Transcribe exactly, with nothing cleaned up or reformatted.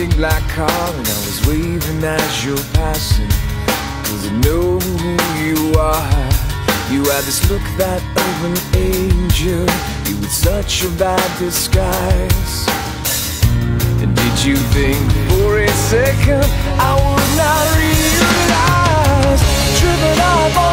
big black car and I was waving as you're passing, 'cause I know who you are. You had this look that of an angel, you with such a bad disguise. And did you think for a second I would not realize? Driven up